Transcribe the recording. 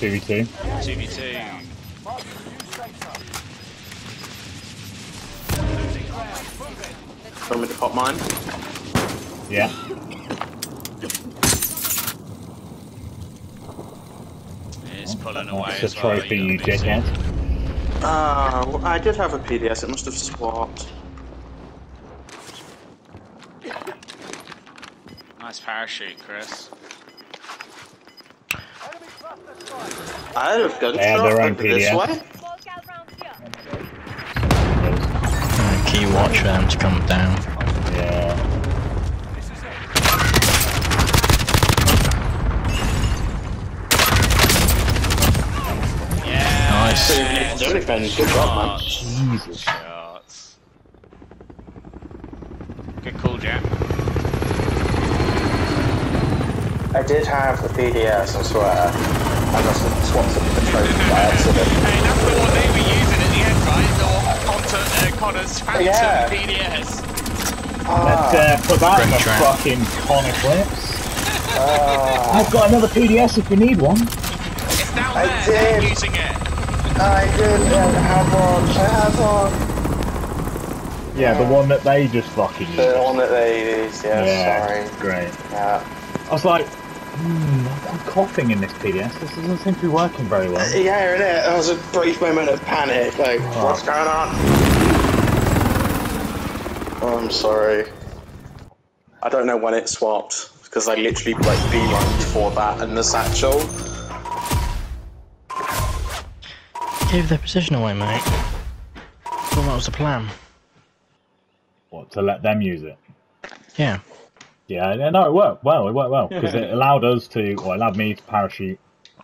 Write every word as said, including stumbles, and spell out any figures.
two v two. two v two. Want me to pop mine? Yeah. It's pulling away That's as a well. trophy, You you got busy. dickhead. Uh, well, I did have a P D S, it must have swapped. Nice parachute, Chris. I had a gun They have shot their own over P D this S. way. Uh, Can you watch for them to come down? Yeah. Yeah. Nice. So, defend. Good job, man. Jesus. Shots. Good call, Jack. I did have the P D S, I swear. I must have swapped it with the trophy by accident. Hey, that's the one they were using at the end, right? The Conter, uh, Connor's Phantom Yeah. P D S. Ah, Let's uh, put that in the Great track. fucking Connor clips. ah, I've got another P D S if you need one. It's down I there, they're did. using it. I did I have one, I have one. Yeah, the one that they just fucking used. The one that they used, yeah, Yeah, sorry. great. Yeah. I was like, hmm, I'm coughing in this P D S. This doesn't seem to be working very well. Yeah, innit? That was a brief moment of panic. Like, Oh. what's going on? Oh, I'm sorry. I don't know when it swapped because I literally like beeline before that and the satchel. Give their position away, mate. I thought that was the plan. What, to let them use it? Yeah. Yeah, no, it worked well. It worked well because it allowed us to, or allowed me to parachute